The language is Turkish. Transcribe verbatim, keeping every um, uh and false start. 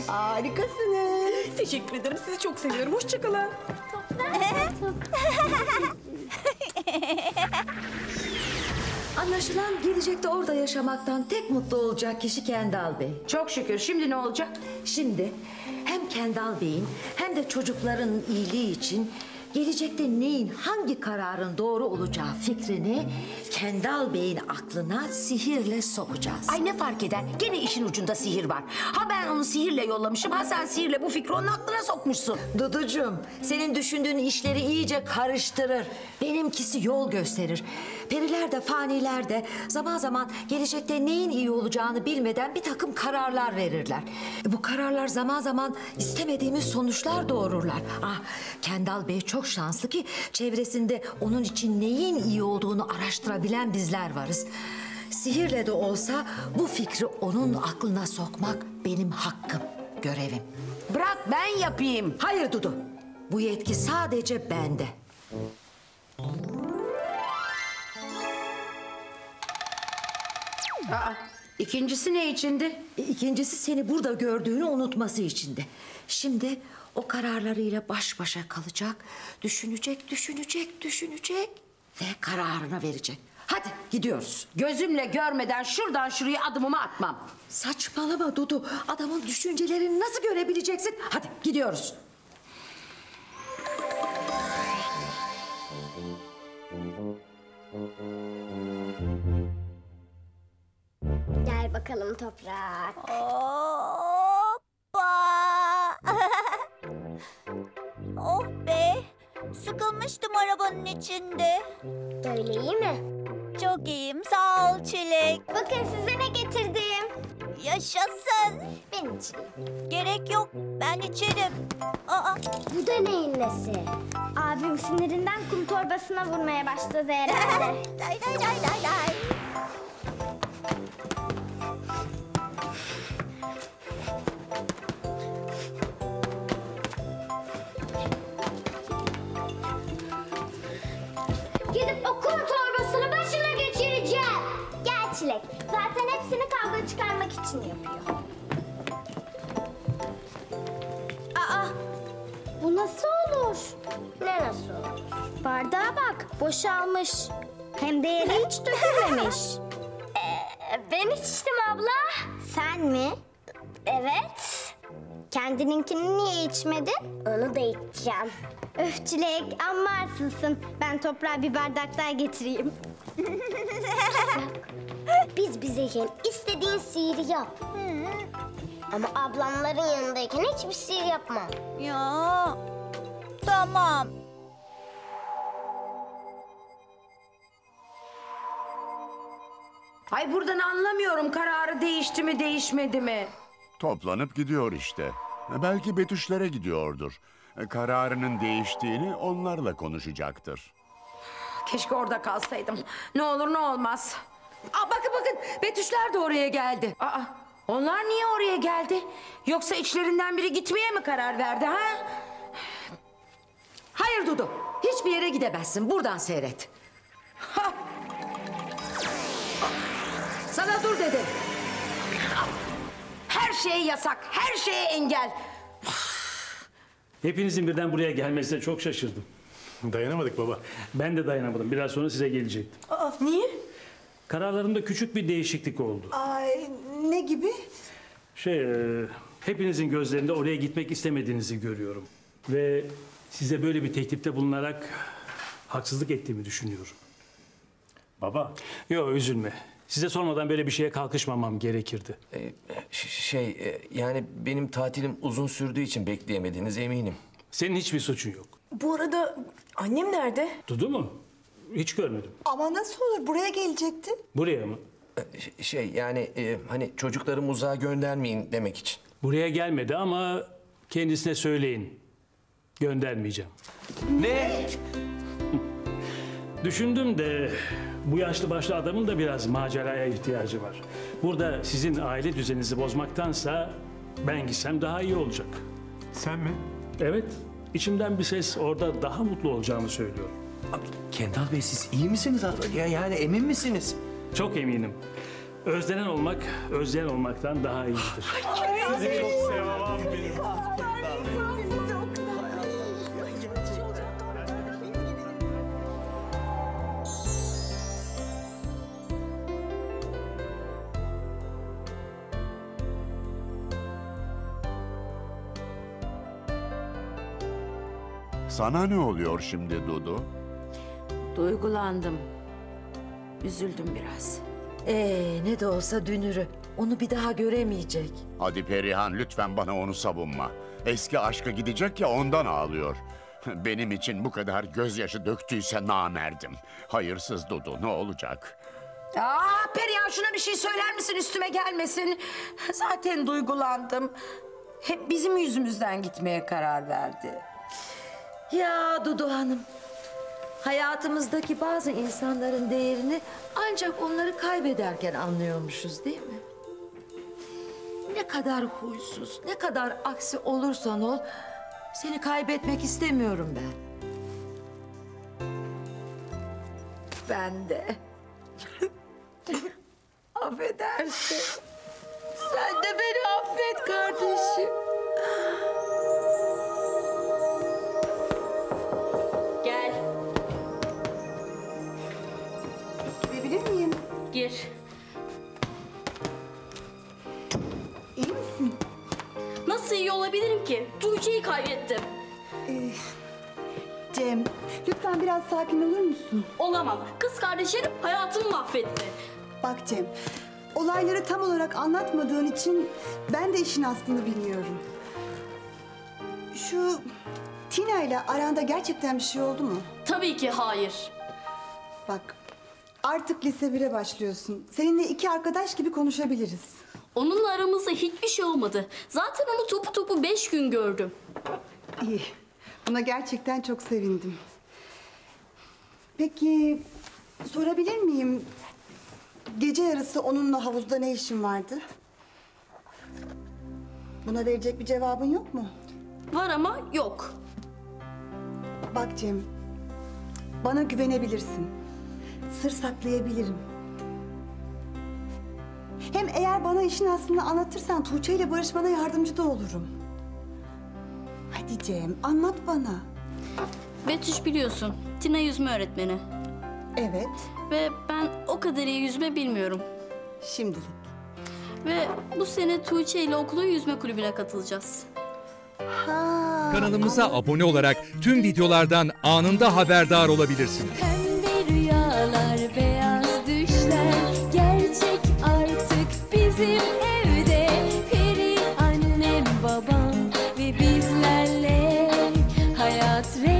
Harikasınız. Teşekkür ederim. Sizi çok seviyorum. Hoşça kalın. Anlaşılan gelecekte orada yaşamaktan tek mutlu olacak kişi Kendal Bey. Çok şükür. Şimdi ne olacak? Şimdi hem Kendal Bey'in hem de çocukların iyiliği için gelecekte neyin, hangi kararın doğru olacağı fikrini Kendal Bey'in aklına sihirle sokacağız. Ay ne fark eder? Gene işin ucunda sihir var. Ha ben onu sihirle yollamışım, ha sen sihirle bu fikri onun aklına sokmuşsun. Duducuğum, senin düşündüğün işleri iyice karıştırır. Benimkisi yol gösterir. Periler de faniler de zaman zaman gelecekte neyin iyi olacağını bilmeden bir takım kararlar verirler. E, bu kararlar zaman zaman istemediğimiz sonuçlar doğururlar. Ah, Kendal Bey çok şanslı ki çevresinde onun için neyin iyi olduğunu araştırabilen bizler varız. Sihirle de olsa bu fikri onun aklına sokmak benim hakkım, görevim. Bırak ben yapayım. Hayır Dudu, bu yetki sadece bende. Aa, ikincisi ne içindi? E, İkincisi seni burada gördüğünü unutması içindi. Şimdi o kararlarıyla baş başa kalacak, düşünecek, düşünecek, düşünecek ve kararını verecek. Hadi gidiyoruz. Gözümle görmeden şuradan şuraya adımımı atmam. Saçmalama Dudu, adamın düşüncelerini nasıl görebileceksin? Hadi gidiyoruz. Gel bakalım Toprak. Hoppa! Oh be! Sıkılmıştım arabanın içinde. Böyle iyi mi? Çok iyiyim, sağ ol Çilek. Bakın size ne getirdim. Yaşasın. Ben içeyim. Gerek yok, ben içerim. Aa, Bu da neyin nesi? Abim sinirinden kum torbasına vurmaya başladı herhalde. day day day day day. Gidip o kum torbasını başına geçireceğim. Gel Çilek. Zaten hepsini kavga çıkarmak için yapıyor. Aa, bu nasıl olur? Ne nasıl olur? Bardağa bak, boşalmış. Hem de yere hiç dökülmemiş. Ee, ben içtim abla. Sen mi? Evet. Kendininkini niye içmedin? Onu da içeceğim. Öf Çilek, amma arsızsın. Ben toprağa bir bardak daha getireyim. Biz bizeyken istediğin sihiri yap. Ama ablamların yanındayken hiçbir sihir yapmam. Ya, tamam. Ay buradan anlamıyorum, kararı değişti mi değişmedi mi? Toplanıp gidiyor işte. Belki Betüşlere gidiyordur. Kararının değiştiğini onlarla konuşacaktır. Keşke orada kalsaydım. Ne olur ne olmaz. Aa, bakın bakın, Betüşler de oraya geldi. Aa, onlar niye oraya geldi? Yoksa içlerinden biri gitmeye mi karar verdi ha? Hayır Dudu, hiçbir yere gidemezsin. Buradan seyret. Ha! Sana dur dedim. Her şeye yasak, her şeye engel. Hepinizin birden buraya gelmesine çok şaşırdım. Dayanamadık baba. Ben de dayanamadım. Biraz sonra size gelecektim. Aa, niye? Kararlarımda küçük bir değişiklik oldu. Ay, ne gibi? Şey, e, hepinizin gözlerinde oraya gitmek istemediğinizi görüyorum. Ve size böyle bir teklifte bulunarak haksızlık ettiğimi düşünüyorum. Baba. Yok, üzülme. Size sormadan böyle bir şeye kalkışmamam gerekirdi. Ee, ş- şey e, yani benim tatilim uzun sürdüğü için bekleyemediğiniz eminim. Senin hiçbir suçun yok. Bu arada annem nerede? Dudu mu? Hiç görmedim. Ama nasıl olur? Buraya gelecekti. Buraya mı? Ee, ş- şey yani e, hani çocuklarımı uzağa göndermeyin demek için. Buraya gelmedi ama kendisine söyleyin. Göndermeyeceğim. Ne? Düşündüm de bu yaşlı başlı adamın da biraz maceraya ihtiyacı var. Burada sizin aile düzeninizi bozmaktansa ben gitsem daha iyi olacak. Sen mi? Evet, içimden bir ses orada daha mutlu olacağımı söylüyor. Abi, Kendal Bey siz iyi misiniz abi? Ya, yani emin misiniz? Çok eminim. Özlenen olmak, özleyen olmaktan daha iyidir. Sizi çok seviyorum. Sana ne oluyor şimdi Dudu? Duygulandım. Üzüldüm biraz. Ee, ne de olsa dünürü. Onu bir daha göremeyecek. Hadi Perihan, lütfen bana onu savunma. Eski aşkı gidecek ya, ondan ağlıyor. Benim için bu kadar gözyaşı döktüyse namerdim. Hayırsız Dudu, ne olacak? Aa, Perihan, şuna bir şey söyler misin, üstüme gelmesin. Zaten duygulandım. Hep bizim yüzümüzden gitmeye karar verdi. Ya Dudu Hanım, hayatımızdaki bazı insanların değerini ancak onları kaybederken anlıyormuşuz değil mi? Ne kadar huysuz, ne kadar aksi olursan ol, seni kaybetmek istemiyorum ben. Ben de. Affedersin. Sen de beni affet kardeşim. Gel, Girebilir miyim? gir. İyi misin? Nasıl iyi olabilirim ki? Tuğçe'yi kaybettim. Ee, Cem, lütfen biraz sakin olur musun? Olamam. Kız kardeşlerim hayatımı mahvetti. Bak Cem, olayları tam olarak anlatmadığın için ben de işin aslını bilmiyorum. Şu Tina ile aranda gerçekten bir şey oldu mu? Tabii ki hayır. Bak, artık lise bire başlıyorsun. Seninle iki arkadaş gibi konuşabiliriz. Onunla aramızda hiçbir şey olmadı. Zaten onu topu topu beş gün gördüm. İyi, buna gerçekten çok sevindim. Peki, sorabilir miyim? Gece yarısı onunla havuzda ne işin vardı? Buna verecek bir cevabın yok mu? Var ama yok. Bak Cem, bana güvenebilirsin. Sır saklayabilirim. Hem eğer bana işin aslını anlatırsan Tuğçe ile barışmana yardımcı da olurum. Hadi Cem, anlat bana. Betüş biliyorsun, Tina yüzme öğretmeni. Evet, Ve ben o kadar iyi yüzme bilmiyorum. şimdilik. Ve bu sene Tuğçe ile okulun yüzme kulübüne katılacağız. Ha, Kanalımıza abone olarak tüm videolardan anında haberdar olabilirsiniz. Pembe rüyalar, beyaz düşler gerçek artık bizim evde. Peri annem, babam ve bizlerle hayat rengi